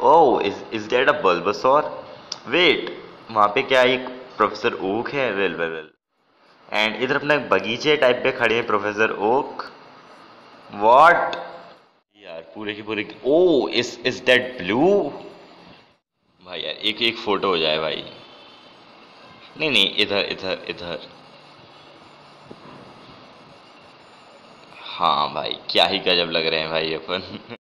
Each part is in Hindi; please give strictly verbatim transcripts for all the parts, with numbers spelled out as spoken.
Oh, is is that a Bulbasaur? Wait, वहाँ पे क्या एक प्रोफेसर ओक है? Well well well. एंड इधर अपना एक बगीचे टाइप पे खड़े हैं प्रोफेसर ओक। व्हाट यार, पूरे के पूरे। Oh, is is that blue? भाई यार, एक एक फोटो हो जाए भाई। नहीं नहीं, इधर इधर इधर। हाँ भाई, क्या ही गजब लग रहे हैं भाई अपन।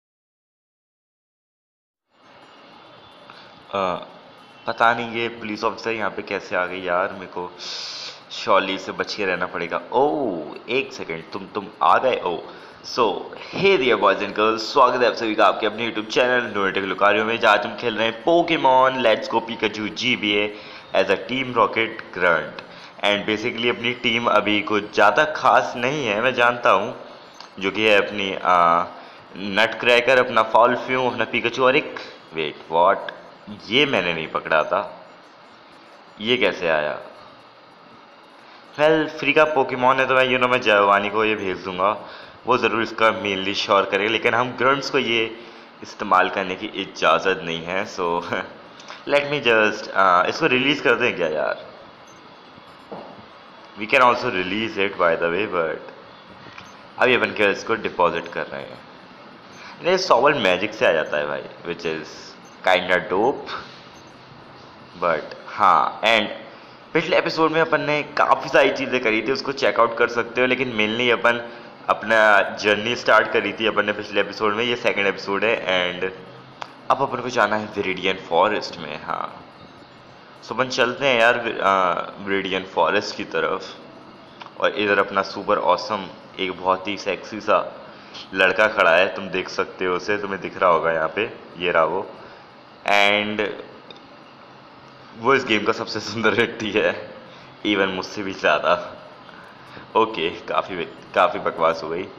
अ, पता नहीं ये पुलिस ऑफिसर यहाँ पे कैसे आ गई यार, मेरे को शॉली से बच के रहना पड़ेगा। ओह, एक सेकंड, तुम तुम आ गए? Oh so hey dear boys and girls, स्वागत है आप सभी का आपके अपने यूट्यूब चैनल नोएटेक लुकारियो में, जहाँ हम खेल रहे हैं Pokemon let's go Pikachu GBA as a team rocket grunt. And basically अपनी टीम अभी कुछ ज़्यादा खास नहीं है, मैं जानता हूँ, जो कि है अपनी नट क्रैकर, अपना फॉल फ्यूम, अपना पिकाचू और एक वेट व्हाट, ये मैंने नहीं पकड़ा था, ये कैसे आया? वेल, फ्री का पोकेमॉन है तो मैं यू नो मैं जवानी को ये भेज दूंगा, वो ज़रूर इसका मेनली श्योर करेगा, लेकिन हम ग्रंट्स को ये इस्तेमाल करने की इजाज़त नहीं है। सो लेट मी जस्ट इसको रिलीज़ कर दें क्या यार? We can also release it by the way, but अभी अपन क्या इसको डिपॉजिट कर रहे हैं। नहीं, सॉवल मैजिक से आ जाता है भाई, which is kind of dope. But हाँ, एंड पिछले एपिसोड में अपन ने काफ़ी सारी चीज़ें करी थी, उसको चेकआउट कर सकते हो, लेकिन मेनली अपन अपना जर्नी स्टार्ट करी थी अपन ने पिछले एपिसोड में, ये सेकंड एपिसोड है। एंड अब अपन को जाना है विरिडियन फॉरेस्ट में। हाँ, सो अपन चलते हैं यार विरिडियन फॉरेस्ट की तरफ। और इधर अपना सुपर ऑसम एक बहुत ही सेक्सी सा लड़का खड़ा है, तुम देख सकते हो उसे, तुम्हें दिख रहा होगा यहाँ पे, ये रहा वो। एंड वो इस गेम का सबसे सुंदर व्यक्ति है, इवन मुझसे भी ज़्यादा। ओके, काफ़ी काफ़ी बकवास हो गई।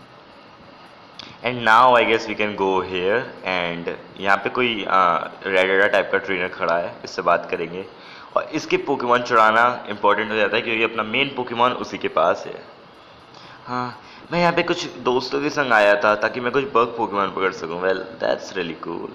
And now I guess we can go here. And यहाँ पे कोई रेडेडा टाइप का ट्रेनर खड़ा है, इससे बात करेंगे। और इसके पोकेमॉन चुराना इंपॉर्टेंट हो जाता है, क्योंकि अपना मेन पोकेमॉन उसी के पास है। हाँ, मैं यहाँ पे कुछ दोस्तों के संग आया था ताकि मैं कुछ बग पोकेमॉन पकड़ सकूँ। Well, that's really cool.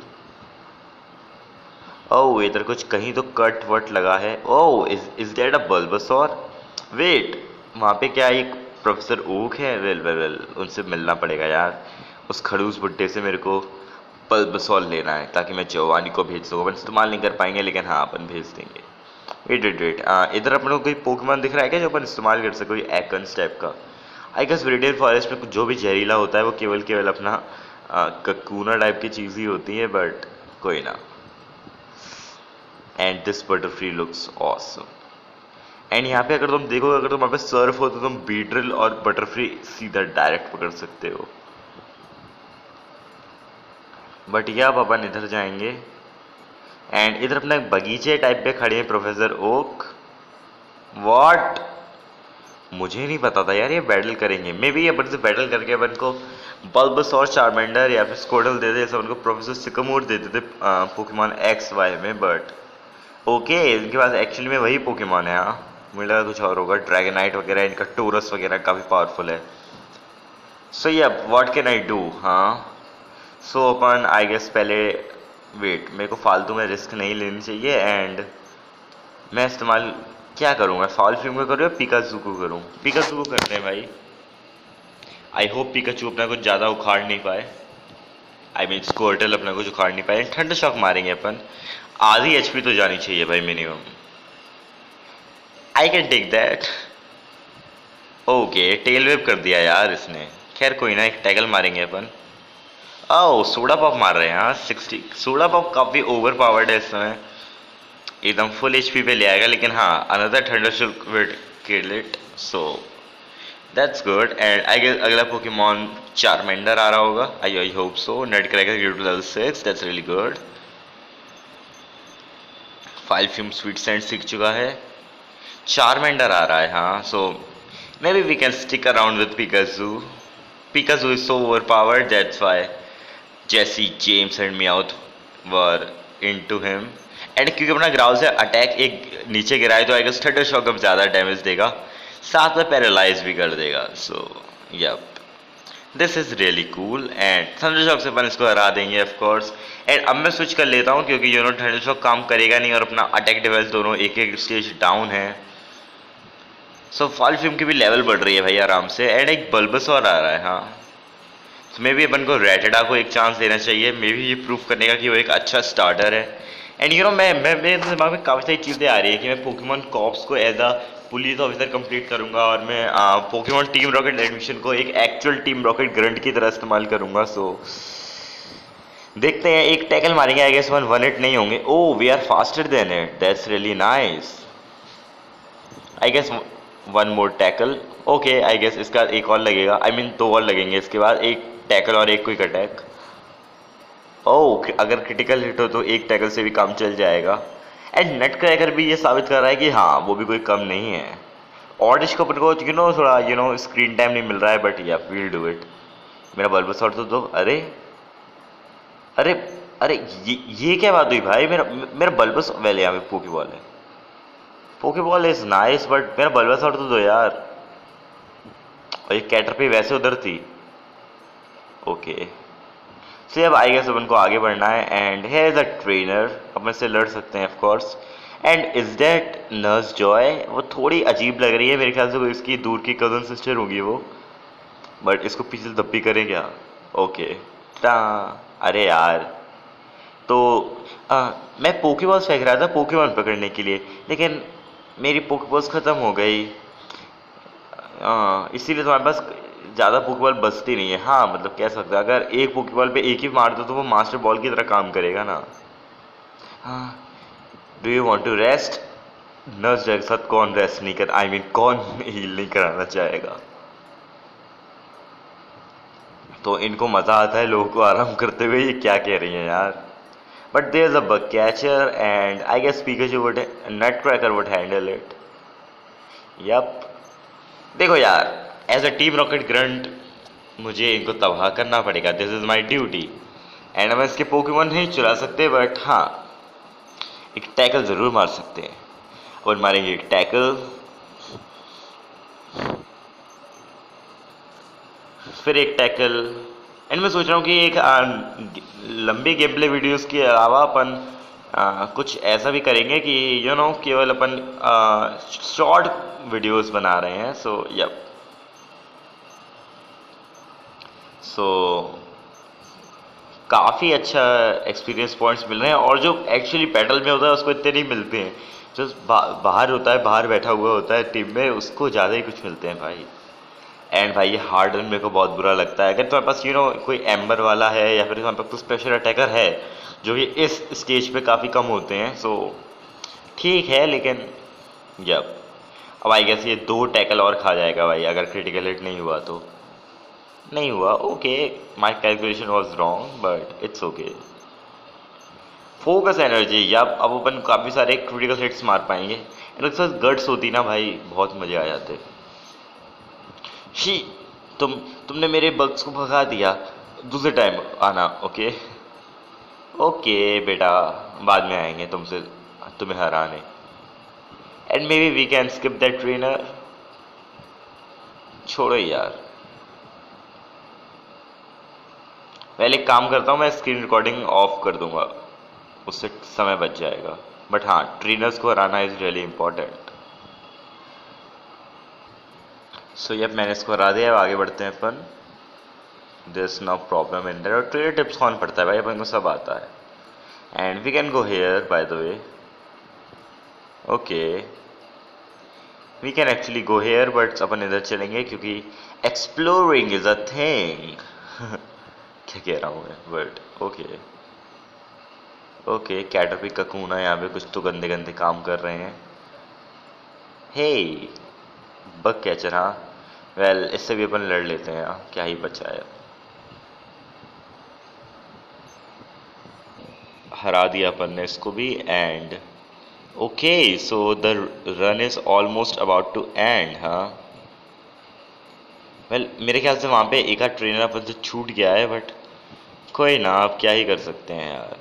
Oh, इधर कुछ कहीं तो कट वट लगा है। Oh, is is that a Bulbasaur? Wait, वहाँ पे क्या एक प्रोफेसर ओक है? वेल वेल वेल, उनसे मिलना पड़ेगा यार। उस खड़ूस बुड्ढे से मेरे को बल्बासौर लेना है, ताकि मैं जवानी को भेज सकूँ। अपन इस्तेमाल नहीं कर पाएंगे, लेकिन हाँ, अपन भेज देंगे। वेट वेट वेट, इधर अपन को कोई पोकेमॉन दिख रहा है क्या जो अपन इस्तेमाल कर सके, कोई एकन्स टाइप का? आई गेस विरिडियन फॉरेस्ट में जो भी जहरीला होता है वो केवल केवल अपना ककूना टाइप की चीज़ ही होती है, बट कोई ना। And this Butterfree looks awesome. And यहाँ पे अगर तुम देखोगे, अगर तुम वहाँ पे सर्फ हो तो तुम बीड्रिल और बटरफ्री सीधा डायरेक्ट पकड़ सकते हो। बट यह अब अपन इधर जाएंगे। एंड इधर अपना एक बगीचे टाइप पे खड़े हैं प्रोफेसर ओक। व्हाट, मुझे नहीं पता था यार ये बैटल करेंगे। मे बी अपन से बैटल करके अपन को बल्बासौर, चार्मेंडर या फिर स्कोडल दे दे, जैसे अपन को प्रोफेसर सिकामोर देते थे पोकेमॉन एक्स वाई में। बट ओके, इनके पास एक्चुअली में वही पोकेमॉन है। हाँ, मुझे लगा कुछ और होगा, ड्रैगनाइट वगैरह, इनका टोरस वगैरह काफ़ी पावरफुल है। सो या व्हाट कैन आई डू? हाँ, सो अपन आई गेस पहले, वेट, मेरे को फालतू में रिस्क नहीं लेनी चाहिए। एंड मैं इस्तेमाल क्या करूँगा, फॉल फ्यूम को करूँ या पिकाचू को करूँ? पिकाचू को करते हैं भाई। आई होप पिकाचू अपना कुछ ज़्यादा उखाड़ नहीं पाए, आई मीन स्कोर्टल अपना कुछ उखाड़ नहीं पाए। ठंड शॉक मारेंगे अपन, आधी एचपी तो जानी चाहिए भाई minimum. I can take that. Okay, tail wave कर दिया यार इसने। खैर कोई ना, एक टैगल मारेंगे अपन। ओह, सोडा पॉप मार रहे हैं। हाँ, सिक्सटी सोडा पॉप काफ़ी ओवर पावर्ड है इस समय, एकदम फुल एचपी पे ले आएगा। लेकिन हाँ, another thunder shock will kill it, so that's good. And I guess अगला पोकेमॉन चार्मेंडर आ रहा होगा। I I hope so. Net cracker give to level six, that's really good. Foul fume sweet scent सीख चुका है, चार्मेंडर आ रहा है। हाँ, so maybe we can stick around with Pikachu. Pikachu is so overpowered, that's why Jessie, James and Meowth were into him. And क्योंकि अपना ग्राउल से अटैक एक नीचे गिराए, तो आई गेस थंडर शॉक अब ज़्यादा डैमेज देगा, साथ में पैरालाइज भी कर देगा। So yep, this is really cool and thunder shock से अपन इसको हरा देंगे ऑफ कोर्स। एंड अब मैं स्विच कर लेता हूँ क्योंकि यू नो थंडरशॉक काम करेगा नहीं और अपना अटैक डिवाइस दोनों एक एक स्टेज डाउन है। सो फॉल फिल्म की भी लेवल बढ़ रही है भाई आराम से। एंड एक बल्बसौर आ रहा है, हाँ तो मे भी अपन को रेटेडा को एक चांस देना चाहिए, मे भी ये प्रूव करने का कि वो एक अच्छा स्टार्टर है। एंड यू नो मैं मैं मेरे दिमाग में काफ़ी सारी चीज़ें आ रही है कि मैं पोकेमॉन कॉप्स को as a police officer complete करूंगा और मैं पोकेमॉन टीम रॉकेट एडमिशन को एक एक्चुअल टीम रॉकेट ग्रंट की तरह इस्तेमाल करूंगा। सो देखते हैं, एक टैकल मारेंगे I guess one one hit नहीं होंगे। Oh we are faster than it, that's really nice. I guess one more tackle. Okay I guess इसका एक और लगेगा, आई I मीन mean, दो और लगेंगे इसके बाद, एक टैकल और एक क्विक अटैक। ओह अगर क्रिटिकल हिट हो तो एक टैकल से भी काम चल जाएगा। एंड नट क्रैकर भी ये साबित कर रहा है कि हाँ वो भी कोई कम नहीं है। और इसको अपन को यू नो थोड़ा यू नो स्क्रीन टाइम नहीं मिल रहा है but ya we'll do it. मेरा बल्बसौर तो दो। अरे अरे अरे ये ये क्या बात हुई भाई, मेरा मेरा बल्बस वेल यहाँ पे पोकेबॉल है। पोकेबॉल इज नाइस बट मेरा बल्बसौर तो दो यार। और ये कैटरपी वैसे उधर थी। ओके सो अब आई गेस अपन को आगे बढ़ना है। And here is a trainer, अपन से लड़ सकते हैं of course. And is that nurse Joy? वो थोड़ी अजीब लग रही है मेरे ख्याल से, वो इसकी दूर की कजन सिस्टर होगी वो, बट इसको पीछे से दब्बी करें क्या? ओके टा अरे यार तो आ, मैं पोकेबॉल्स फेंक रहा था पोकेमॉन पकड़ने के लिए, लेकिन मेरी पोकेबॉल्स ख़त्म हो गई। आ, इसीलिए तुम्हारे पास ज़्यादा पोकेबॉल बचती नहीं है। हाँ मतलब कह सकते हैं अगर एक पोकेबॉल पे एक ही मार दो तो वो मास्टर बॉल की तरह काम करेगा ना। हाँ do you want to rest? Nurse के साथ कौन रेस्ट नहीं कर, आई I मीन mean, कौन हील नहीं कराना चाहेगा? तो इनको मज़ा आता है लोगों को आराम करते हुए, ये क्या कह रही हैं यार। But there is a bug catcher and I guess Pikachu would nut cracker would handle it. Yep देखो यार as a team rocket grunt मुझे इनको तबाह करना पड़ेगा, this is my duty. And हम इसके पोकेमॉन नहीं चुरा सकते बट हाँ एक टैकल ज़रूर मार सकते हैं। और मारेंगे एक टैकल, फिर एक टैकल। एंड मैं सोच रहा हूँ कि एक आ, लंबी गेम प्ले वीडियोज़ के अलावा अपन आ, कुछ ऐसा भी करेंगे कि यू you नो know, केवल अपन शॉर्ट वीडियोस बना रहे हैं। सो यप सो काफ़ी अच्छा एक्सपीरियंस पॉइंट्स मिल रहे हैं और जो एक्चुअली बैटल में होता है उसको इतने नहीं मिलते हैं। जो बा, बाहर होता है, बाहर बैठा हुआ होता है टीम में, उसको ज़्यादा ही कुछ मिलते हैं भाई। एंड भाई ये हार्ड रन मेरे को बहुत बुरा लगता है। अगर तुम्हारे पास यू नो कोई एम्बर वाला है या फिर तुम्हारे पास कुछ स्पेशल अटैकर है जो कि इस स्टेज पे काफ़ी कम होते हैं, सो ठीक है, लेकिन जब अब आई गेस ये दो टैकल और खा जाएगा भाई अगर क्रिटिकल हिट नहीं हुआ तो। नहीं हुआ, okay my calculation was wrong but it's okay. Focus energy, या अब अपन काफ़ी सारे क्रिटिकल हिट्स मार पाएंगे। एंड उसके साथ गट्स होती ना भाई, बहुत मज़े आ जाते। शी तुम तुमने मेरे बग्स को भगा दिया, दूसरे टाइम आना। ओके ओके बेटा, बाद में आएंगे तुमसे तुम्हें हराने। And maybe we can skip that trainer. छोड़ो यार, पहले एक काम करता हूँ, मैं स्क्रीन रिकॉर्डिंग ऑफ कर दूंगा, उससे समय बच जाएगा। बट हाँ ट्रेनर्स को हराना is really important. So yep मैंने इसको हरा दिया। अब आगे बढ़ते हैं अपन। This no problem in there. और ट्रेनर टिप्स कौन पढ़ता है भाई, अपन को सब आता है। And we can go here by the way. Okay we can actually go here but अपन इधर चलेंगे क्योंकि एक्सप्लोरिंग इज अ थिंग। क्या कह रहा हूँ मैं, but okay okay Caterpie Kakuna यहाँ पे कुछ तो गंदे गंदे काम कर रहे हैं। हे बग कैचर, हाँ वेल इससे भी अपन लड़ लेते हैं, हाँ क्या ही बचा है। हरा दिया अपन ने इसको भी। And okay so the run is almost about to end. हाँ वेल मेरे ख्याल से वहाँ पे एक आध ट्रेनर अपन से छूट गया है बट कोई ना, आप क्या ही कर सकते हैं यार।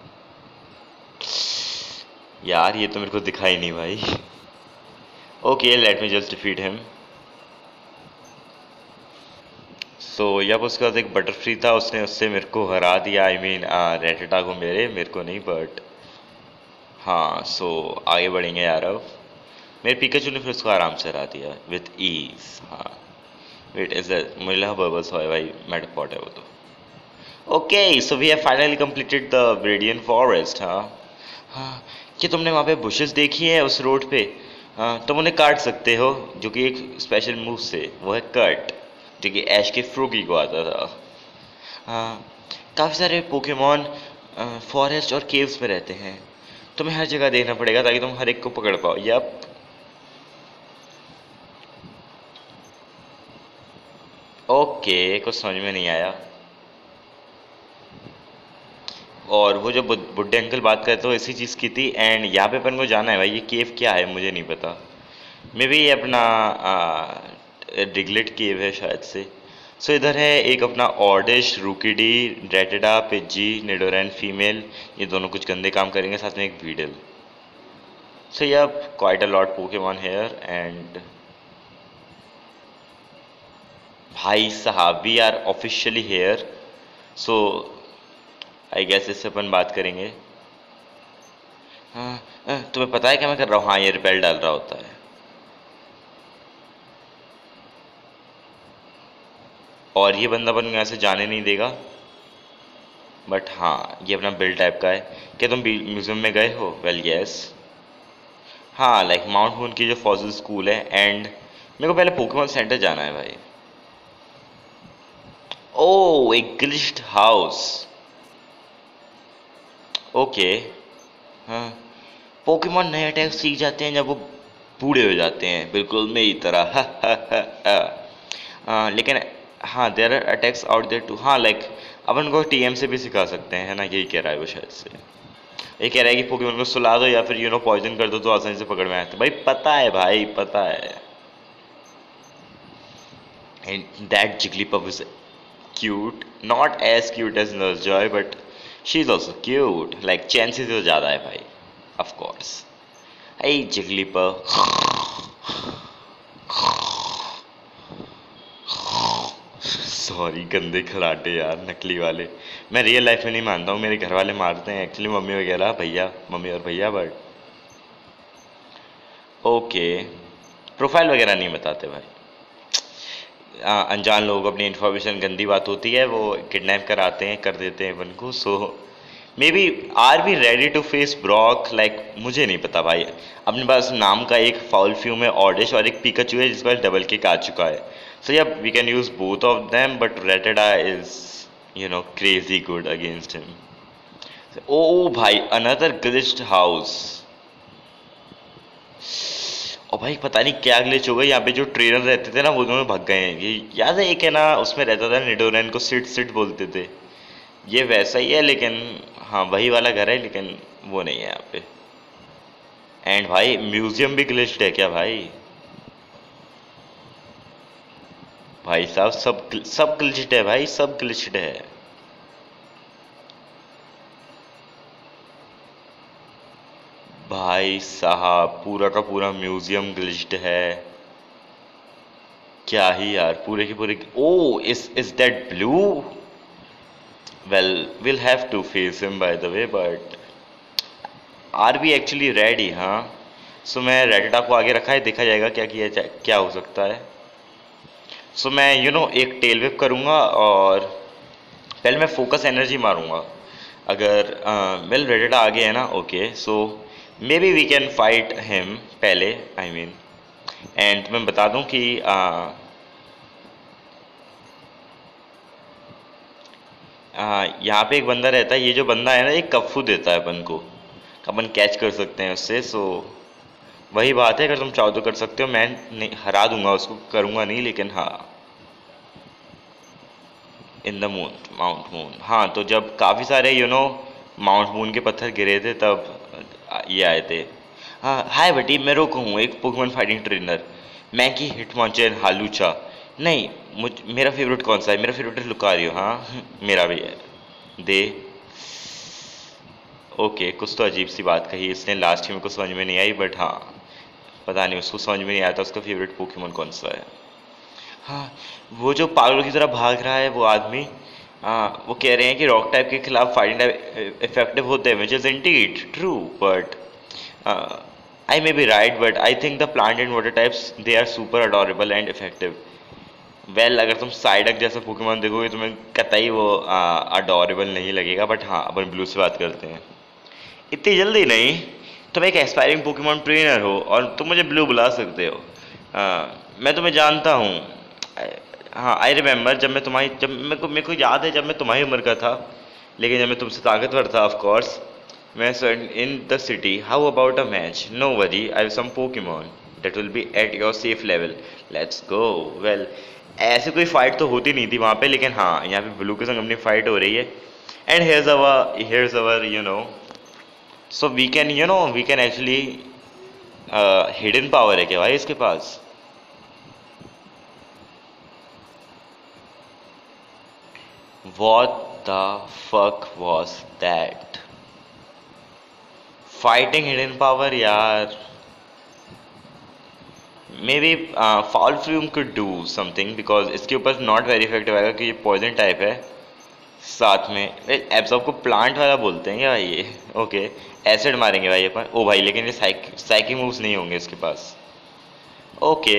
यार ये तो मेरे को दिखाई नहीं भाई। Okay let me just defeat him. So जब उसके पास एक बटरफ्री था, उसने उससे मेरे को हरा दिया। आई मीन रेटिटा को, मेरे मेरे को नहीं, बट हाँ। सो आगे बढ़ेंगे यार। अब मेरे पिकाचू ने फिर उसको आराम से हरा दिया विथ ईज। हाँ वेट, इज मुझे लगा बबल्स है भाई, मेटापॉट है वो तो। Okay, so we have finally completed the Viridian forest. हाँ हाँ, क्या तुमने वहाँ पे बुशेस देखी है उस रोड पे? हाँ, तुम उन्हें काट सकते हो, जो कि एक स्पेशल मूव से, वो है कट, जो कि ऐश के फ्रूगी को आता था। हाँ, काफ़ी सारे पोकेमॉन फॉरेस्ट और केव्स में रहते हैं। तुम्हें हर जगह देखना पड़ेगा ताकि तुम हर एक को पकड़ पाओ। यप। ओके, कुछ समझ में नहीं आया। और वो जो बुड- बुड्ढे अंकल बात करते हो इसी चीज़ की थी। एंड यहाँ पे अपन को जाना है भाई, ये केव क्या है मुझे नहीं पता। मे बी ये अपना डिगलेट केव है शायद से। सो so, इधर है एक अपना ऑर्डिश, रूकिडी, रेटिडा, पिज्जी, निडोरैन फीमेल। ये दोनों कुछ गंदे काम करेंगे, साथ में एक वीडल। सो ये अब quite a lot Pokemon here. And भाई साहब, we are officially here. So I guess इससे अपन बात करेंगे। हाँ, हाँ, तुम्हें पता है क्या मैं कर रहा हूँ? हाँ, ये रिपेल डाल रहा होता है। और ये बंदा अपन को यहाँ से जाने नहीं देगा। बट हाँ, ये अपना बिल टाइप का है। क्या तुम म्यूजियम में गए हो? Well well, yes yes. हाँ, लाइक माउंट मून की जो फॉसिल स्कूल है। एंड मेरे को पहले पोकेमॉन सेंटर जाना है भाई। ओ, एक ग्लिच्ड हाउस। ओके। हाँ, पोकेमॉन नए अटैक सीख जाते हैं जब वो बूढ़े हो जाते हैं, बिल्कुल मेरी तरह। हा, हा, हा, हा। आ, लेकिन हाँ, there are attacks out there too. हाँ, लाइक अपन को टीएम से भी सिखा सकते हैं, है ना? यही कह रहा है वो शायद से। ये कह रहा है कि पोकेमॉन को सुला दो या फिर यू नो पॉइजन कर दो तो आसानी से पकड़ में आते। भाई पता है, भाई पता है। And that Jigglypuff is cute, not as cute as nurse joy, but she is also cute. Like Chansey से तो ज़्यादा है भाई, of course. I Jigglypuff. Sorry, गंदे खराटे यार, नकली वाले। मैं रियल लाइफ में नहीं मानता हूँ, मेरे घर वाले मारते हैं एक्चुअली, मम्मी वगैरह, भैया, मम्मी और भैया। बट ओके, प्रोफाइल वगैरह नहीं बताते भाई। आ, अनजान लोगों को अपनी इन्फॉर्मेशन, गंदी बात होती है, वो किडनैप कराते हैं, कर देते हैं अपन को। So maybe are be ready to face Brock? Like मुझे नहीं पता भाई। अपने पास नाम का एक फाउल फ्यूम है ऑडिश, और एक पिकाचू है जिसके पास डबल किक आ चुका है। So ya we can use both of them, but Raticate is you know crazy good against him. Oh भाई, अनदर ग्लिच्ड हाउस। और भाई पता नहीं क्या ग्लिच हो गया, यहाँ पे जो ट्रेनर रहते थे ना वो दोनों भाग गए हैं। ये याद है, एक है ना उसमें रहता था निडोरैन को सिट सिट बोलते थे। ये वैसा ही है, लेकिन हाँ वही वाला घर है, लेकिन वो नहीं है यहाँ पे। एंड भाई म्यूजियम भी ग्लिच्ड है क्या भाई? भाई साहब, सब सब ग्लिच्ड है भाई, सब ग्लिच्ड है। भाई साहब, पूरा का पूरा म्यूजियम ग्लिच्ड है। क्या ही यार, पूरे के पूरे। Oh, is is that Blue? Well, will have to face him by the way, but are be actually ready? हाँ। सो मैं रेडिटा को आगे रखा है, देखा जाएगा क्या किया जाए, क्या हो सकता है। सो मैं यू नो एक टेल whip करूँगा, और पहले मैं फोकस एनर्जी मारूंगा। अगर वेल रेडिटा आगे है ना, okay. So maybe we can fight him पहले, आई मीन। एंड मैं बता दूं कि uh, uh, यहाँ पे एक बंदा रहता है। ये जो बंदा है ना, एक कफ्फू देता है अपन को, अपन कैच कर सकते हैं उससे। सो वही बात है, अगर तुम चाहो तो कर सकते हो। मैं नहीं, हरा दूंगा उसको, करूंगा नहीं, लेकिन हाँ। In the moon, Mount Moon. हाँ, तो जब काफ़ी सारे यू नो माउंट मून के पत्थर गिरे थे, तब ये आए थे। हाँ, हाय बटी, मैं रोको हूँ, एक पोकेमॉन फाइटिंग ट्रेनर। मैं की हिटमॉन्चर हालूचा। नहीं, मुझ मेरा फेवरेट कौन सा है? मेरा फेवरेट है लुकारियो। हाँ मेरा भी है, दे। ओके, कुछ तो अजीब सी बात कही इसने लास्ट में, को समझ में नहीं आई, बट हाँ, पता नहीं उसको समझ में नहीं आया था उसका फेवरेट पोकेमॉन कौन सा है। हाँ, वो जो पागलों की तरह भाग रहा है वो आदमी, हाँ, वो कह रहे हैं कि रॉक टाइप के खिलाफ फाइटिंग टाइप इफेक्टिव होते हैं, which is indeed true, but I may be right, but I think the plant and water types they are super adorable and effective. Well, अगर तुम साइडक जैसा पोकेमॉन देखोगे तुम्हें कतई वो अडोरेबल नहीं लगेगा, बट हाँ, अपन ब्लू से बात करते हैं। इतनी जल्दी नहीं, तुम एक एस्पायरिंग पोकेमॉन ट्रेनर हो और तुम मुझे ब्लू बुला सकते हो। हाँ, मैं तुम्हें जानता हूँ। हाँ, आई रिमेम्बर, जब मैं तुम्हारी जब मेरे को मेरे को याद है जब मैं तुम्हारी उम्र का था, लेकिन जब मैं तुमसे ताकतवर था, ऑफ कोर्स। मैं in the city, how about a match? No worry, I have some Pokemon that will be at your safe level, let's go. Well, ऐसे कोई फाइट तो होती नहीं थी वहाँ पे, लेकिन हाँ, यहाँ पे ब्लू के संग अपनी फाइट हो रही है। And here's our here's our you know, so we can you know we can actually, hidden power है क्या भाई इसके पास? What the fuck was that? Fighting hidden power, यार. Maybe uh, Foul Fume could do something because इसके ऊपर not very effective आएगा क्योंकि ये poison type है. साथ में एब्जॉर्ब को प्लांट वाला बोलते हैं क्या भाई ये? ओके, एसिड मारेंगे भाई अपन। ओ भाई, लेकिन ये साइकी मूव्स नहीं होंगे इसके पास। ओके,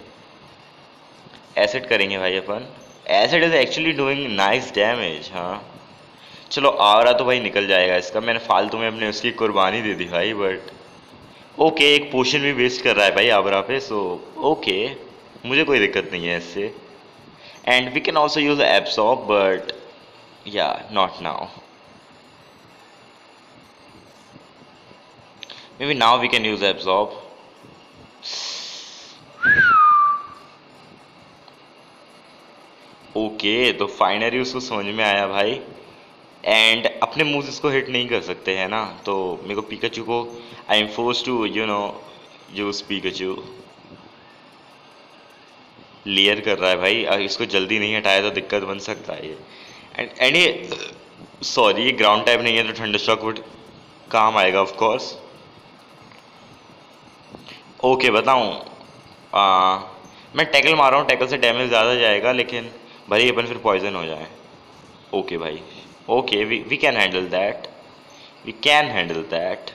एसिड करेंगे भाई अपन। Acid is actually doing nice damage. हाँ, चलो, आवरा तो भाई निकल जाएगा इसका। मैंने फालतू में अपने उसकी कुर्बानी दे दी भाई, बट ओके, एक पोशन भी वेस्ट कर रहा है भाई आवरा पे, सो ओके, मुझे कोई दिक्कत नहीं है इससे। And we can also use absorb, but ya not now. Maybe now we can use absorb. Okay, तो फाइनली उसको समझ में आया भाई। एंड अपने मुंह से इसको हिट नहीं कर सकते हैं ना, तो मेरे को पिकाचू को I am force to you know use Pikachu. लेयर कर रहा है भाई, अगर इसको जल्दी नहीं हटाया तो दिक्कत बन सकता है ये। एंड एंड ये सॉरी, ये ग्राउंड टाइप नहीं है तो थंडर शॉक वुड काम आएगा ऑफ कोर्स। ओके, बताऊं, आ, मैं टैकल मार रहा हूँ, टैकल से डैमेज ज़्यादा जाएगा, लेकिन भले अपन फिर पॉइजन हो जाए। ओके भाई, okay, we we can handle that, we can handle that.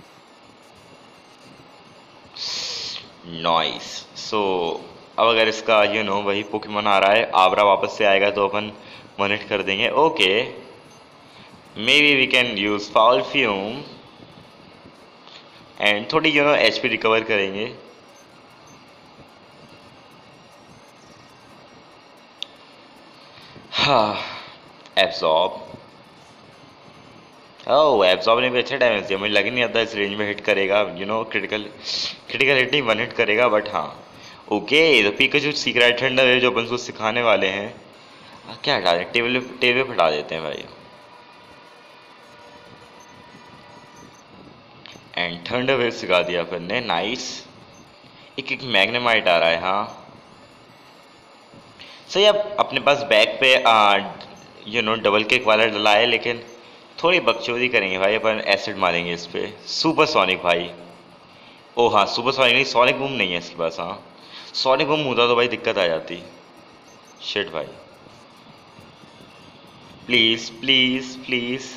Nice. So अब अगर इसका यू नो वही पोकेमॉन आ रहा है, आवरा वापस से आएगा तो अपन वन हिट कर देंगे। Okay, maybe we can use foul fume and थोड़ी यू नो एचपी रिकवर करेंगे। हाँ, एब्जॉर्ब। ओह, एब्जॉर्ब ने भी अच्छा डैमेज दिया, मुझे लग नहीं आता इस रेंज में हिट करेगा, you know critical critical hit नहीं, वन हिट करेगा, बट हाँ। ओके, तो पिकाचू सीक्रेट थंडर है जो अपन को सिखाने वाले हैं। आ, क्या हटा दें, टेबल टेबल पे हटा देते हैं भाई। एंड थंडर वेव सिखा दिया अपन ने, नाइस। एक एक मैग्नेमाइट आ रहा है, हाँ सही। अब अपने पास बैक पे यू नो डबल किक वाला डला है, लेकिन थोड़ी बकचोदी करेंगे भाई अपन, एसिड मारेंगे इस पे। सुपर सोनिक भाई। ओ हाँ, सुपर सोनिक नहीं, सोनिक बूम नहीं है इसके पास। हाँ, सोनिक बूम होता तो भाई दिक्कत आ जाती। शिट भाई, प्लीज प्लीज प्लीज।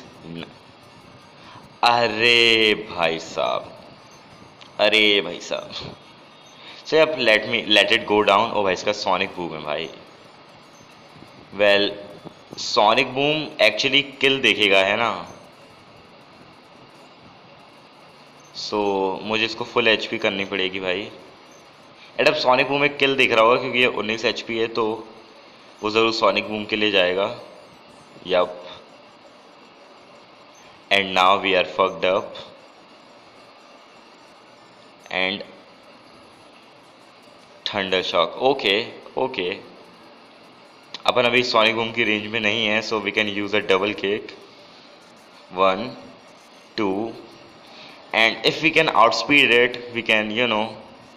अरे भाई साहब, अरे भाई साहब, सही। अब let me let it go down. Oh भाई, इसका सोनिक बूम है भाई। Well, sonic boom actually kill देखेगा, है ना, सो so, मुझे इसको फुल एचपी करनी पड़ेगी भाई। एंड अब सोनिक बूम एक किल दिख रहा होगा क्योंकि ये उन्नीस एचपी है, तो वो ज़रूर सोनिक बूम के लिए जाएगा। Yep, and now we are fucked up. And thunder shock. Okay okay, अपन अभी सोनिक बूम की रेंज में नहीं है, so we can use a double kick. One two, and if we can outspeed it, we can you know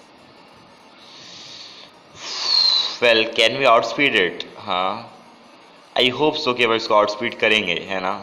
well, can we outspeed it? हाँ, I hope so कि अब इसको outspeed करेंगे, है ना।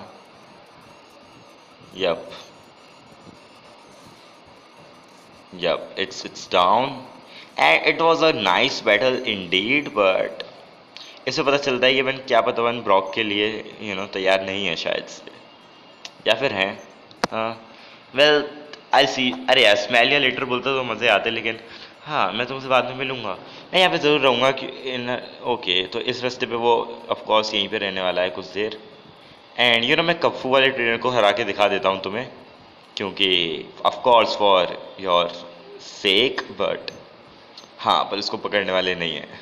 yep yep it's it's down and it was a nice battle indeed, but इससे पता चलता है कि अपन क्या पता अपन ब्रॉक के लिए यू you नो know, तैयार नहीं है शायद से, या फिर हैं। Well I see. अरे यार स्मेल या लेटर बोलते तो मज़े आते, लेकिन हाँ मैं तुमसे बाद में मिलूंगा, मैं यहाँ पे ज़रूर रहूँगा कि इन ओके। तो इस रास्ते पे वो ऑफ कोर्स यहीं पे रहने वाला है कुछ देर। एंड यू नो मैं कप्फू वाले ट्रेनर को हरा के दिखा देता हूँ तुम्हें, क्योंकि of course for your sake, but हाँ पर इसको पकड़ने वाले नहीं है।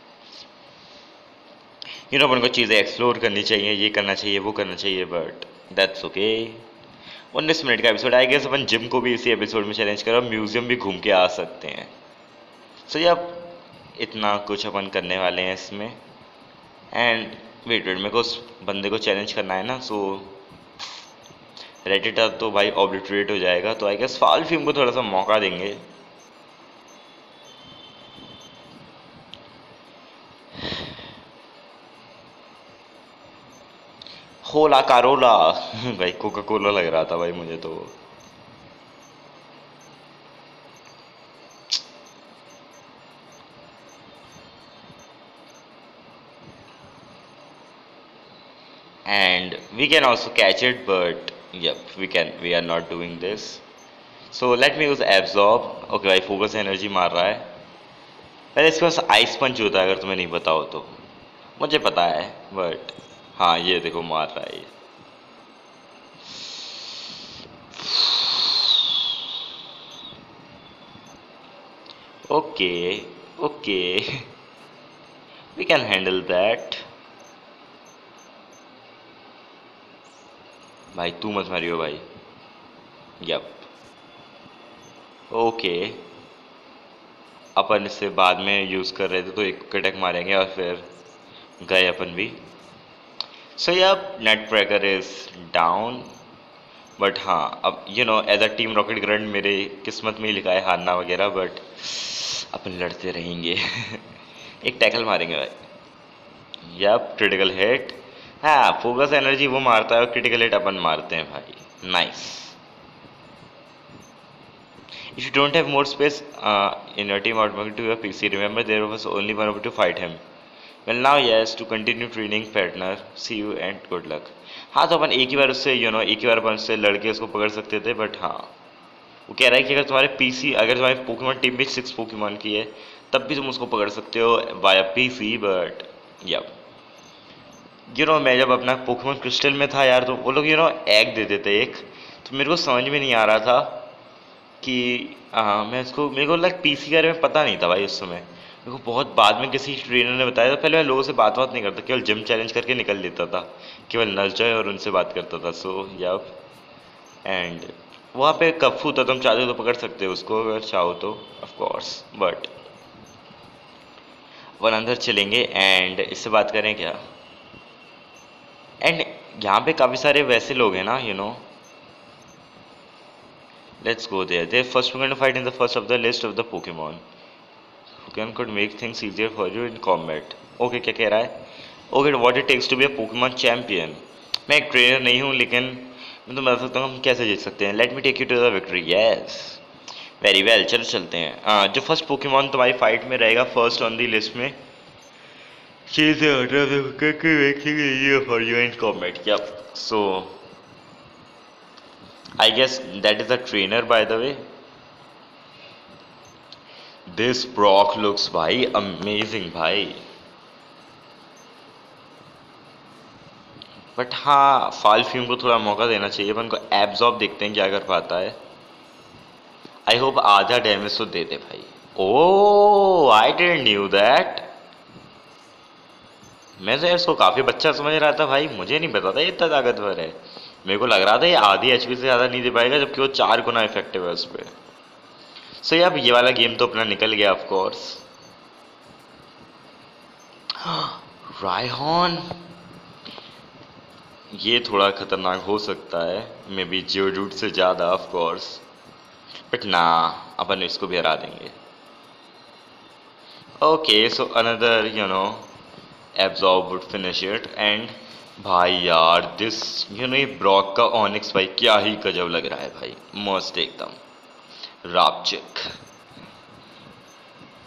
यू नो अपन को चीज़ें एक्सप्लोर करनी चाहिए, ये करना चाहिए वो करना चाहिए, बट दैट्स ओके। उन्नीस मिनट का एपिसोड आई गेस अपन जिम को भी इसी एपिसोड में चैलेंज करो, म्यूजियम भी घूम के आ सकते हैं। सो so, अब इतना कुछ अपन करने वाले हैं इसमें। एंड वेट वेट मेरे को उस बंदे को चैलेंज करना है ना, सो रेडिटर तो भाई ऑब्लिटरेट हो जाएगा, तो आई गेस फाल फिल्म को थोड़ा सा मौका देंगे। होला कारोला भाई कोका कोला लग रहा था भाई मुझे तो। And we can also catch it, but yep, we can we are not doing this, so let me use absorb. Okay भाई फोकस एनर्जी मार रहा है। पहले इसके पास आइस पंच होता है, अगर तुम्हें नहीं पता हो तो। मुझे पता है, बट हाँ ये देखो मार रहा है ये। Okay okay we can handle that. भाई तू मत मारियो भाई। यप ओके अपन इससे बाद में यूज़ कर रहे थे तो एक अटैक मारेंगे और फिर गए अपन भी। So yep net breaker is down, but हाँ अब you know as a team Rocket grand मेरे किस्मत में ही लिखा है हारना वगैरह, बट अपन लड़ते रहेंगे एक टैकल मारेंगे भाई। Yep critical hit. हाँ फोकस एनर्जी वो मारता है और क्रिटिकल हिट अपन मारते हैं भाई। Nice. If you don't have more space uh, in your team outmarket to your P C, remember there was only one way to fight him. Well now yes, to continue training partner, see you and good luck. हाँ तो अपन एक ही बार उससे यू नो एक ही बार अपन उससे लड़के उसको पकड़ सकते थे, बट हाँ वो कह रहा है कि अगर तुम्हारे पीसी अगर तुम्हारी पोकेमॉन टीम भी सिक्स पोकेमॉन की है तब भी तुम उसको पकड़ सकते हो वाया पीसी, बट या यू नो मैं जब अपना पोकेमॉन क्रिस्टल में था यार, तो वो लोग यू नो एग दे देते एक, तो मेरे को समझ में नहीं आ रहा था कि आ, मैं इसको मेरे को लग पीसी के बारे में पता नहीं था भाई उस समय। मेरे को बहुत बाद में किसी ट्रेनर ने बताया था। पहले मैं लोगों से बात बात नहीं करता, केवल जिम चैलेंज करके निकल लेता था, केवल नलजॉय और उनसे बात करता था। सो या एंड वहाँ पे कफ्फू था, तुम चाहते हो तो पकड़ सकते हो उसको अगर चाहो तो ऑफ कोर्स, बट वन अंदर चलेंगे एंड इससे बात करें क्या। एंड यहाँ पे काफ़ी सारे वैसे लोग हैं ना, you know let's go there. They first we're going to fight in the first of the list of the Pokemon. Pokemon could make things easier for you in combat. Okay क्या कह रहा है? Okay what it takes to be a Pokemon champion. मैं एक ट्रेनर नहीं हूँ, लेकिन मैं तो बता सकता हूँ हम कैसे जीत सकते हैं। Let me take you to the victory. Yes. Very well. चलो चलते हैं। आ, जो फर्स्ट पोकेमॉन तुम्हारी फाइट में रहेगा फर्स्ट ऑन दी लिस्ट में, चीज़ें ऑर्डर करके रखेंगे for you in combat. Yep. So I guess that is the trainer by the way. This Brock looks भाई amazing भाई, बट हाँ फाल फ्यूम को थोड़ा मौका देना चाहिए। अपन को एब्जॉर्ब देखते हैं क्या कर पाता है। आई होप आधा डैमेज तो दे दे भाई। Oh I didn't knew that. मैं तो इसको काफ़ी बच्चा समझ रहा था भाई, मुझे नहीं पता था ये इतना ताकतवर है। मेरे को लग रहा था ये आधी एचपी से ज़्यादा नहीं दे पाएगा, जबकि वो चार गुना इफेक्टिव है उस पर। सो यार ये वाला गेम तो अपना निकल गया ऑफ कोर्स। रायहॉन ये थोड़ा खतरनाक हो सकता है, मे बी जियोडूट से ज़्यादा ऑफ कोर्स, बट ना अपन इसको भी हरा देंगे। Okay so another you know absorb would finish it. And भाई यार दिस यू नो ये ब्रॉक का ऑनिक्स भाई क्या ही गजब लग रहा है भाई, मस्त एकदम रापचिक।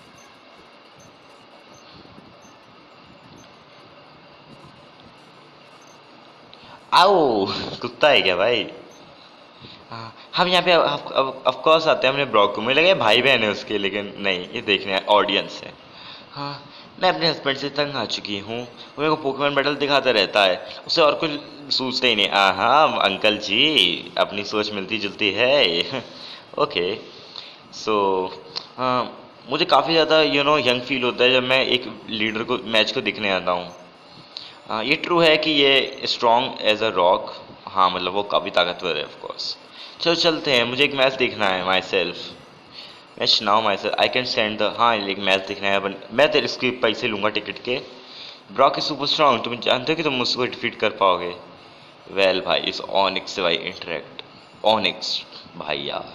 आओ कुत्ता है क्या भाई? हाँ, हम यहाँ पे ऑफ कोर्स आते हैं अपने ब्लॉग को, मुझे लगा ये भाई बहन है उसके, लेकिन नहीं, ये देखने ऑडियंस है। हाँ, मैं अपने हस्बैंड से तंग आ चुकी हूँ, वो मेरे को पोकेमॉन बैटल दिखाता रहता है, उसे और कुछ सोचते ही नहीं। आ हाँ अंकल जी, अपनी सोच मिलती जुलती है। ओके, सो हाँ, मुझे काफ़ी ज़्यादा यू नो यंग फील होता है जब मैं एक लीडर को मैच को देखने आता हूँ। हाँ, ये ट्रू है कि ये स्ट्रॉन्ग एज अ रॉक। हाँ मतलब वो काफ़ी ताकतवर है ऑफ कोर्स। चलो चलते हैं, मुझे एक मैच देखना है myself. Match now myself I can send the, हाँ एक मैच देखना है अपन, मैं तेरे इसके पैसे लूँगा टिकट के। ब्रॉक इज सुपर स्ट्रॉन्ग, तुम जानते हो कि तुम उसको डिफीट कर पाओगे। वेल भाई इस ऑनिक्स से भाई इंटरेक्ट, ऑनिक्स भाई यार।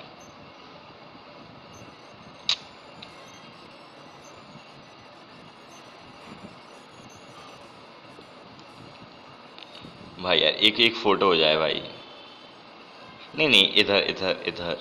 भाई यार एक एक फोटो हो जाए भाई। नहीं नहीं, इधर इधर इधर।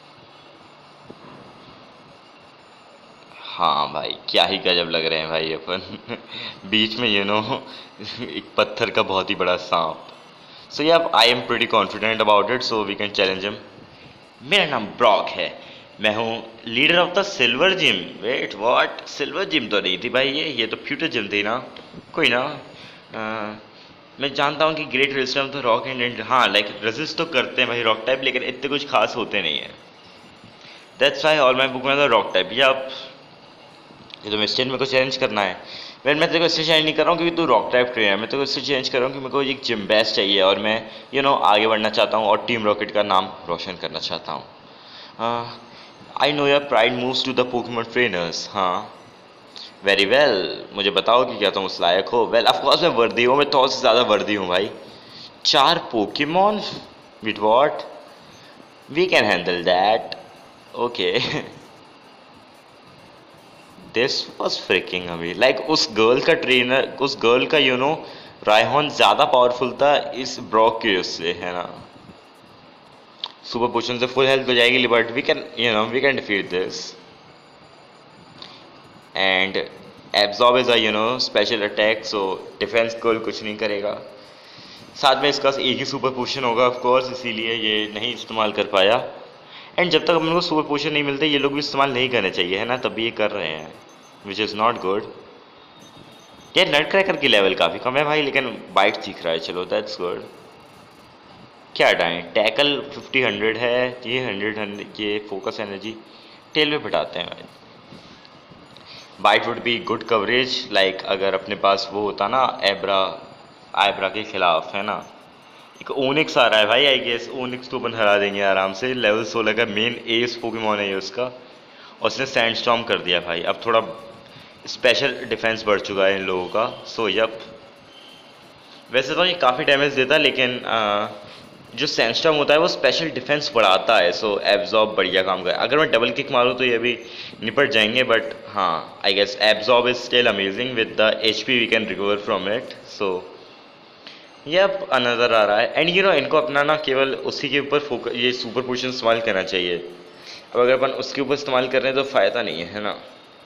हाँ भाई क्या ही गजब लग रहे हैं भाई अपन। बीच में यू नो एक पत्थर का बहुत ही बड़ा सांप। So yeah I am pretty confident about it, so we can challenge him. मेरा नाम ब्रॉक है, मैं हूँ leader of the silver gym. Wait what, silver gym तो नहीं थी भाई, ये ये तो फ्यूचर जिम थी ना। कोई ना, अ, मैं जानता हूँ कि great resistance of the rock and, हाँ लाइक रेजिस्ट तो करते हैं भाई रॉक टाइप, लेकिन इतने कुछ खास होते नहीं है। That's why all my book में द रॉक टाइप। या ये तो मिस्टेन मेरे को चैलेंज करना है। वेल मैं तेरे को इससे चैलेंज नहीं कर रहा हूँ क्योंकि तू रॉक टाइप ट्रेनर है, मैं तेरे को इससे चैलेंज कर रहा हूँ कि मेरे को एक जिम बेस्ट चाहिए और मैं यू नो आगे बढ़ना चाहता हूँ और टीम रॉकेट का नाम रोशन करना चाहता हूँ। I know your pride moves to the Pokemon trainers. हाँ वेरी वेल, मुझे बताओ कि क्या तुम उस लायक हो। वेल ऑफ कोर्स मैं वर्दी हूँ, मैं तो से ज़्यादा वर्दी हूँ भाई। चार Pokemon with what, we can handle that. Okay this was freaking अमी, लाइक उस गर्ल का ट्रेनर, उस गर्ल का यू नो रायहॉन ज़्यादा पावरफुल था इस ब्रॉक के उससे, है ना। सुपर पोशन से फुल हेल्थ हो जाएगी, but we can you know we can defeat this. And absorb is a you know special attack, so defence girl कुछ नहीं करेगा। साथ में इसका एक ही सुपर पोशन होगा ऑफ कोर्स, इसीलिए ये नहीं इस्तेमाल कर पाया। एंड जब तक हम लोग को सुपर पोशन नहीं मिलते ये लोग भी इस्तेमाल नहीं करने चाहिए, है ना, तभी ये कर रहे हैं, विच इज़ नॉट गुड। यार नट क्रैकर की लेवल काफ़ी कम है भाई, लेकिन बाइट सीख रहा है, चलो दैट्स गुड। क्या हटाएं, टैकल फिफ्टी हंड्रेड है, ये हंड्रेड हंड्रेड, ये फोकस एनर्जी टेल में बिठाते हैं भाई। Bite would be good coverage, like अगर अपने पास वो होता ना एब्रा, आइब्रा के खिलाफ, है ना। एक ओनिक्स आ रहा है भाई, आई गेस ओनिक्स तो अपन हरा देंगे आराम से, लेवल सोलह का मेन एस पोकेमॉन है ये उसका, और उसने सैंडस्टॉर्म कर दिया भाई। अब थोड़ा स्पेशल डिफेंस बढ़ चुका है इन लोगों का। सो यप, वैसे तो ये काफ़ी डैमेज देता है, लेकिन आ, जो सैंडस्टॉर्म होता है वो स्पेशल डिफेंस बढ़ाता है, सो एब्जॉर्ब बढ़िया काम कर। अगर मैं डबल किक मारूँ तो ये भी निपट जाएंगे, बट हाँ I guess absorb is still amazing with the H P we can recover from it. So ये अब नज़र आ रहा है। एंड यू नो इनको अपना ना केवल उसी के ऊपर फोकस, ये सुपर पोजिशन इस्तेमाल करना चाहिए। अब अगर अपन उसके ऊपर इस्तेमाल कर रहे हैं तो फ़ायदा नहीं है, है ना।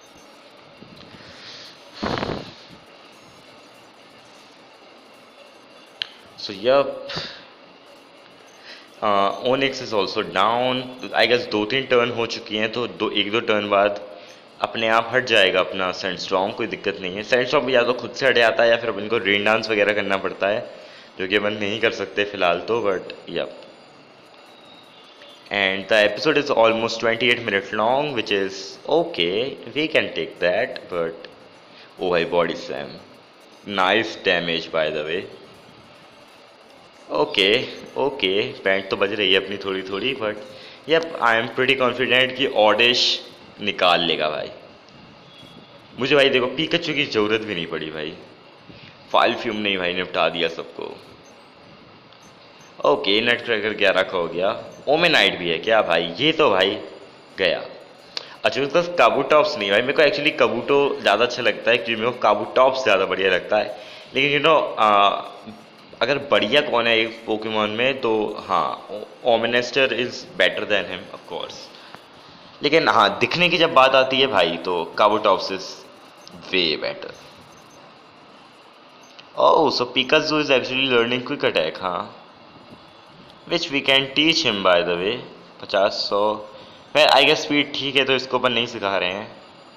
So yep, Onix is also down, I guess दो तीन टर्न हो चुकी हैं, तो दो एक दो टर्न बाद अपने आप हट जाएगा अपना सैंडस्टॉर्म, कोई दिक्कत नहीं है। सैंडस्टॉर्म या तो खुद से हट जाता है या फिर अपन को रेन डांस वगैरह करना पड़ता है, जो कि अपन नहीं कर सकते फिलहाल तो, but yep. And the episode is almost twenty-eight minutes long, which is okay, we can take that, but oh my body slam, nice damage by the way। Okay okay, pant तो बज रही है अपनी थोड़ी थोड़ी, but yep I am pretty confident कि ऑडिश निकाल लेगा भाई। मुझे भाई देखो पीकाचू की ज़रूरत भी नहीं पड़ी भाई, फाइल फ्यूम नहीं भाई निपटा दिया सबको। ओके नट क्रैकर ग्यारह का हो गया। ओमेनाइट भी है क्या भाई, ये तो भाई गया। अच्छा उसका काबूटॉप्स नहीं भाई, मेरे को एक्चुअली कबूटो ज़्यादा अच्छा लगता है क्योंकि मेरे को काबूटॉप्स ज़्यादा बढ़िया लगता है, लेकिन यू नो अगर बढ़िया कौन है एक पोकेमॉन में तो हाँ Omastar is better than him of course, लेकिन हाँ दिखने की जब बात आती है भाई तो Kabutops is way better. Oh, so Pikachu is actually learning quick attack, huh? Which we can teach him by the way. पचास सौ मैं आई गेस स्पीड ठीक है तो इसको अपन नहीं सिखा रहे हैं.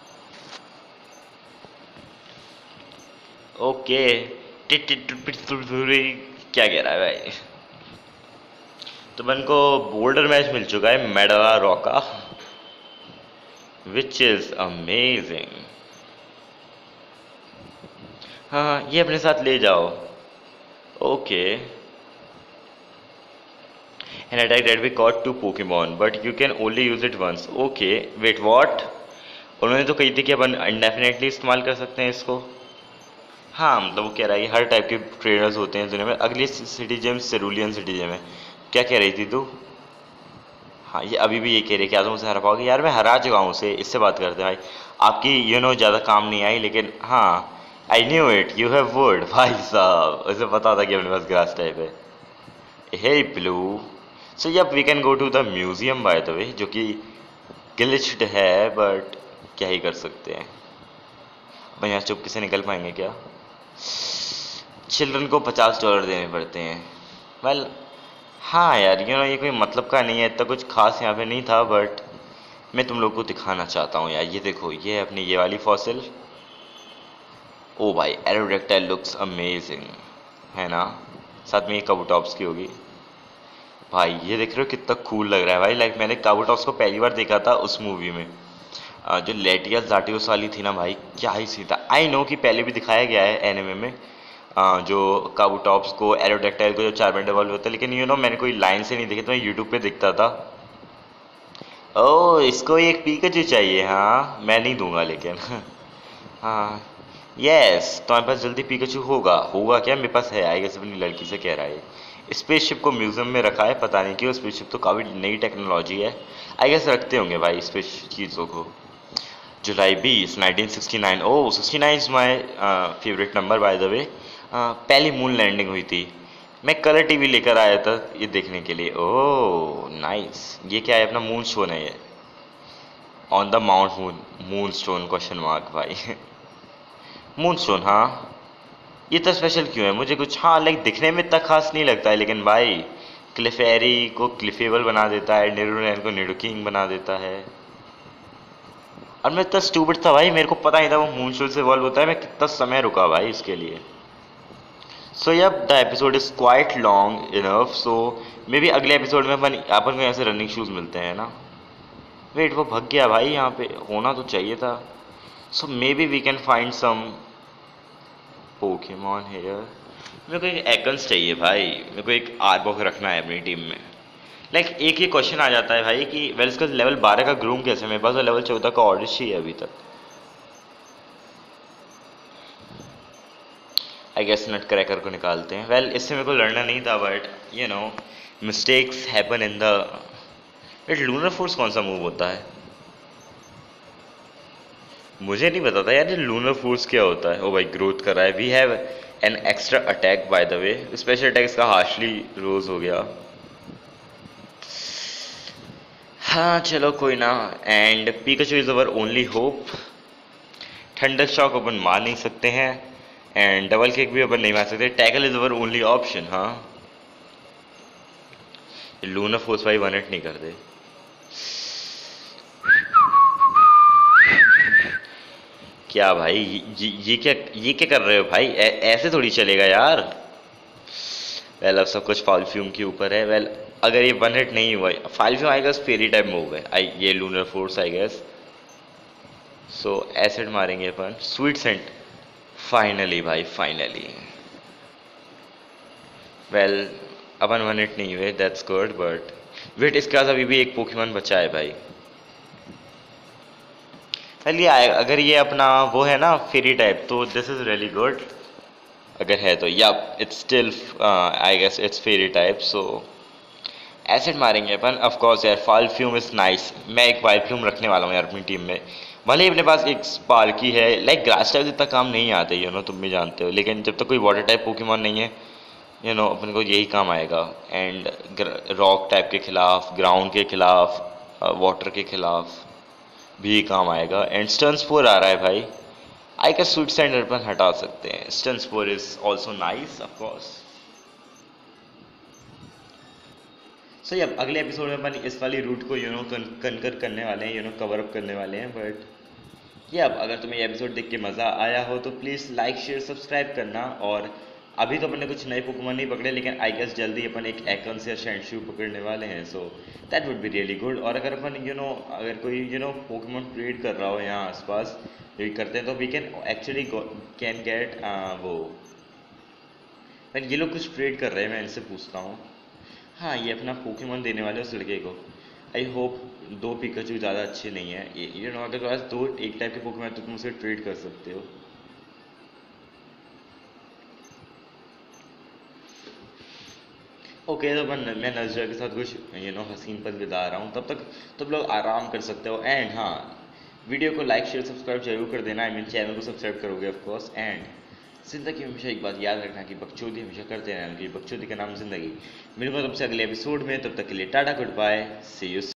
ओके. क्या कह रहा है भाई. तो अपन को बोल्डर मैच मिल चुका है मेडला रॉका विच इज अमेजिंग. हाँ ये अपने साथ ले जाओ. Okay. An attack that we caught two Pokemon, but you can only use it once. Okay, wait, what? उन्होंने तो कही थी कि अपन indefinitely इस्तेमाल कर सकते हैं इसको. हाँ मतलब वो कह रहा है हर टाइप के ट्रेनर्स होते हैं दुनिया में. अगली city gym Cerulean city gym है. क्या कह रही थी तू. हाँ ये अभी भी ये कह रही है क्या तुम उसे हरा पाओगे. यार मैं हरा चुका हूँ उसे. इससे बात करते हैं भाई. आपकी यू नो ज़्यादा काम नहीं आई लेकिन हाँ I knew it you have word. भाई साहब उसे पता था कि अपने पास ग्रास टाइप है. Hey Blue. So yep we can go to the museum by the way जो कि ग्लिच्ड है बट क्या ही कर सकते हैं. भाई यहाँ चुपके से निकल पाएंगे क्या. चिल्ड्रन को पचास डॉलर देने पड़ते हैं. वेल well, हाँ यार यू नो ये कोई मतलब का नहीं है. इतना कुछ खास यहाँ पे नहीं था बट मैं तुम लोग को दिखाना चाहता हूँ यार. ये देखो ये अपनी ये वाली फॉसिल. ओ भाई एरोडेक्टाइल लुक्स अमेजिंग है ना. साथ में ये काबूटॉप्स की होगी. भाई ये देख रहे हो कितना कूल लग रहा है भाई. लाइक मैंने काबूटॉप्स को पहली बार देखा था उस मूवी में आ, जो लेटियस जाटियोस वाली थी ना भाई. क्या ही सीन था. आई नो कि पहले भी दिखाया गया है एनिमे में आ, जो काबूटॉप्स को एरोडेक्टाइल को जो चार्मेंडर वाले होता है. लेकिन यू नो मैंने कोई लाइन से नहीं देखी तो मैं यूट्यूब पे दिखता था. ओह इसको एक पिकाचू चाहिए. हाँ मैं नहीं दूंगा लेकिन हाँ यस तुम्हारे पास जल्दी पिकाचू होगा. होगा क्या मेरे पास है. आई गेस अपनी लड़की से कह रहा है. स्पेसशिप को म्यूजियम में रखा है. पता नहीं क्यों. स्पेसशिप तो काफ़ी नई टेक्नोलॉजी है. आई गेस रखते होंगे भाई स्पेस चीज़ों को. जुलाई बीस nineteen sixty nine. Oh sixty nine is my favourite number by the way. पहली मून लैंडिंग हुई थी. मैं कलर टीवी लेकर आया था ये देखने के लिए. Oh nice. ये क्या है अपना मून स्टोन है ये. On the Mount Moon. Moon stone question mark भाई. मून स्टोन हाँ. ये तो स्पेशल क्यों है मुझे कुछ. हाँ लाइक दिखने में इतना खास नहीं लगता है लेकिन भाई क्लिफेरी को क्लिफेबल बना देता है. निडोरैन को निडोकिंग बना देता है. और मैं इतना स्टूपिड था भाई मेरे को पता नहीं था वो मूनस्टोन से इवॉल्व होता है. मैं कितना समय रुका भाई इसके लिए. So yep the episode is quite long enough. So maybe अगले एपिसोड में अपन अपन को यहाँ से रनिंग शूज़ मिलते हैं ना. वेट वो भग गया भाई. यहाँ पे होना तो चाहिए था. So maybe we can find some Pokemon here. मेरे को एक एगन्स चाहिए भाई. मेरे को एक आर्बॉक रखना है अपनी टीम में. लाइक like, एक ही क्वेश्चन आ जाता है भाई कि वेल इसका लेवल बारह का ग्रूम कैसे. मेरे पास तो लेवल चौदह का ऑडिशी है अभी तक. आई गेस नट क्रैकर को निकालते हैं. वेल well, इससे मेरे को लड़ना नहीं था but you know mistakes happen in the. Wait lunar force कौन सा मूव होता है. मुझे नहीं पता था यार ये लूनर फोर्स क्या होता है. ओ भाई ग्रोथ कर रहा है. We have an extra attack by the way. Special attack इसका हार्शली रोज हो गया. हाँ चलो कोई ना. And Pikachu is our only hope. Thunder shock अपन मार नहीं सकते हैं. एंड डबल किक भी अपन नहीं मार सकते. Tackle is our only option. हाँ लूनर फोर्स भाई वन हिट नहीं करते. क्या भाई ये, ये क्या ये क्या कर रहे हो भाई. ऐ, ऐसे थोड़ी चलेगा यार. वेल अब सब कुछ फाल फ्यूम के ऊपर है. वेल अगर ये वन हिट नहीं हुआ फाल फ्यूम I guess fairy type move है. आई ये lunar force I guess. So acid मारेंगे अपन. Sweet scent. फाइनली भाई फाइनली. वेल अपन वन हिट नहीं हुए दैट्स गुड. बट वेट इसके पास अभी भी एक पोकेमॉन बचा है भाई. चलिए अगर ये अपना वो है ना फेरी टाइप तो दिस इज रियली गुड. अगर है तो yeah it's still I guess it's fairy type. So acid मारेंगे अपन. ऑफ कोर्स यार फाल फ्यूम इज नाइस. मैं एक वाइल्ड फ्यूम रखने वाला हूँ यार अपनी टीम में. भले ही अपने पास एक स्पार्की है. लाइक ग्रास टाइप इतना काम नहीं आते यू नो तुम भी जानते हो. लेकिन जब तक कोई वाटर टाइप पोकेमॉन नहीं है यू नो अपन को यही काम आएगा. एंड रॉक टाइप के खिलाफ ग्राउंड के खिलाफ वाटर के खिलाफ भी काम आएगा. एंड स्टर्न स्पोर आ रहा है भाई. आई का स्वीट स्टैंडर्ड पर हटा सकते हैं। Stun spore is also nice of course. So अब अगले एपिसोड में अपन इस वाली रूट को यू नो कनकर करने वाले हैं, यू नो कवर अप करने वाले हैं। बट ये अब अगर तुम्हें ये एपिसोड देख के मज़ा आया हो तो प्लीज़ लाइक शेयर सब्सक्राइब करना। और अभी तो अपन ने कुछ नए पोकेमॉन नहीं पकड़े, लेकिन आई गेस जल्दी अपन एक एकन्स या शैंडशू पकड़ने वाले हैं। So that would be really good. और अगर अपन यू नो अगर कोई यू नो पोकेमॉन ट्रेड कर रहा हो यहाँ आसपास जो करते हैं, तो we can actually can get वो पर ये लोग कुछ ट्रेड कर रहे हैं, मैं इनसे पूछता हूँ। हाँ, ये अपना पोकेमॉन देने वाले उस लड़के को। आई होप दो पिकाचू ज़्यादा अच्छे नहीं है। यू नो अगर तुम्हारे पास दो एक टाइप के पोकेमॉन तो तुम उसे ट्रेड कर सकते हो। ओके okay, तो मैं मैं नजर के साथ कुछ यू नो हसीन पल बिता रहा हूँ, तब तक तुम लोग आराम कर सकते हो। एंड हाँ, वीडियो को लाइक शेयर सब्सक्राइब जरूर कर देना। आई मीन चैनल को सब्सक्राइब करोगे ऑफ कोर्स। एंड जिंदगी में हमेशा एक बात याद रखना कि बकचोदी हमेशा करते रहना, कि बकचोदी का नाम जिंदगी। मिलूंगा तुमसे अगले एपिसोड में, तब तक के लिए tata goodbye, see you.